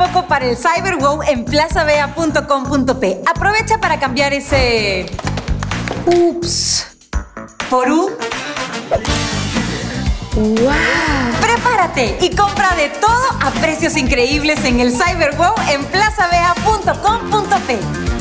poco para el CyberWow en plazavea.com.p. Aprovecha para cambiar ese... Ups. Por un... ¡Wow! Prepárate y compra de todo a precios increíbles en el CyberWow en plazavea.com.p.